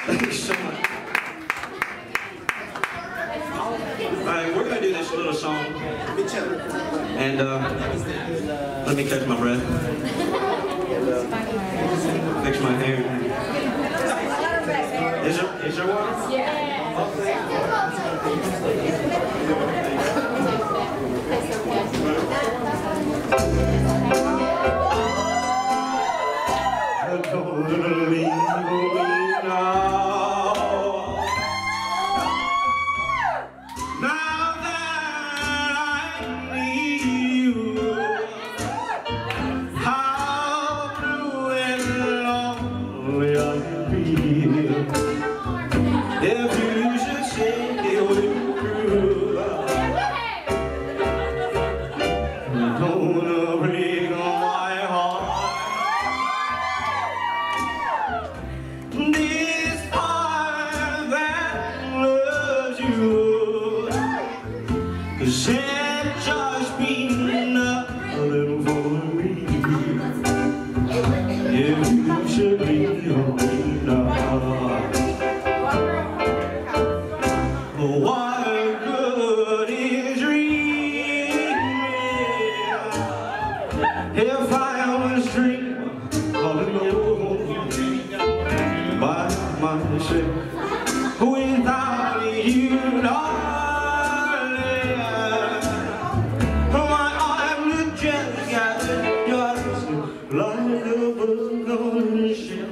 Thank you so much. Alright, we're gonna do this little song. And let me catch my breath. Fix my hair. Is there water? Yeah. If you should say it will through, don't break my heart. This heart that loves you, 'cause it just been a little for me. If you should be home now. What good is dreaming if I was dreaming all alone by myself without you, darling? My arms are just gathered dust like a book on the shelf.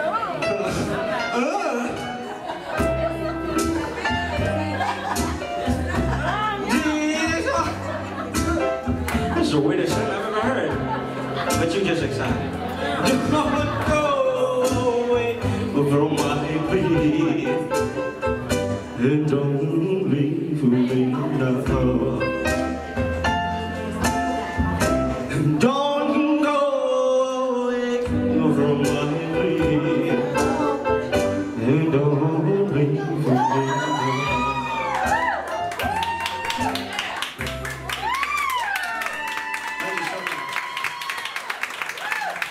That's the weirdest thing I've ever heard. But you're just excited. Don't go away from my feet, and don't leave me now.